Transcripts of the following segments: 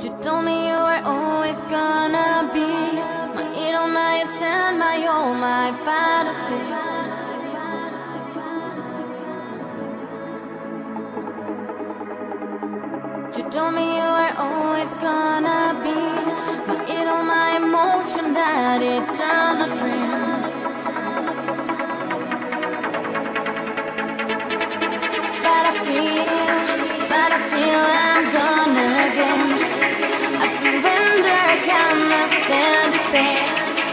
You told me you were always gonna be my idol, my ascent, my all, my fantasy. You told me you were always gonna be my idol, my emotion, that eternal dream. But I feel I'm gone again. I surrender, cannot stand this pain.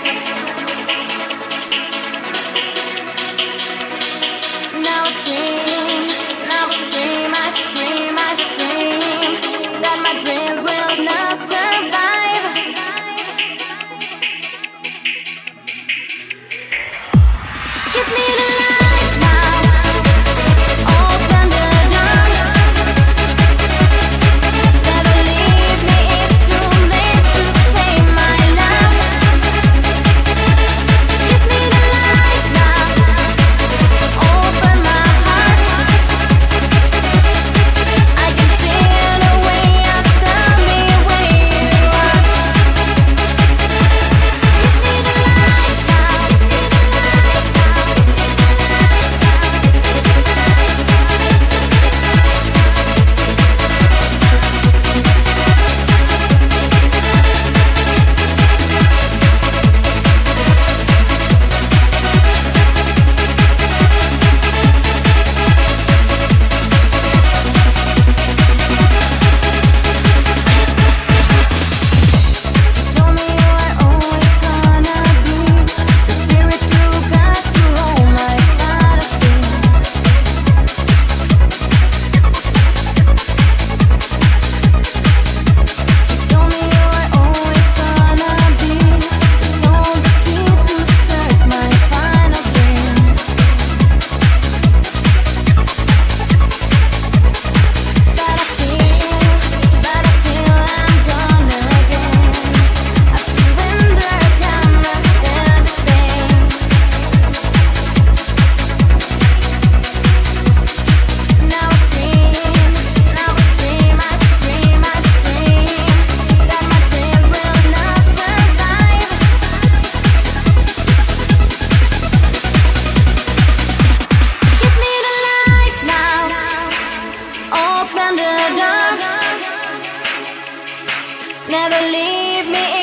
Now I scream, I scream, I scream that my dreams will not survive. Give me the light now. Open the door. Never leave me, it's too late to save my love. Give me the light now. Open my heart. I can see the way you tell me where you are. Give me the light now. Told me you were always gonna be the spirit who guides through all my fantasy. Told me you were always gonna be the soul that keeps to search my final dream. But I feel I'm gone again. I surrender, cannot stand this pain. Now I scream, I scream, I scream that my dreams will not survive. Give me the light now. Open the door. Never leave me